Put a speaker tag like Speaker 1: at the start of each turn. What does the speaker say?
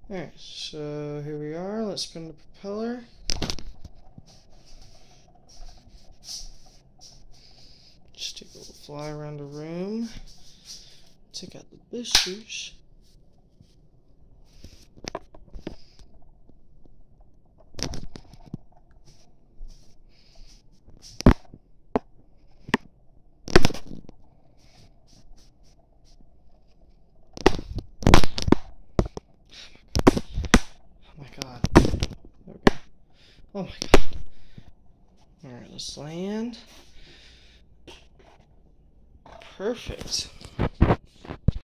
Speaker 1: Alright, so here we are. Let's spin the propeller. Just take a little fly around the room. Take out the boosters. Oh my god. There we go. Oh my god. Alright, let's land. Perfect.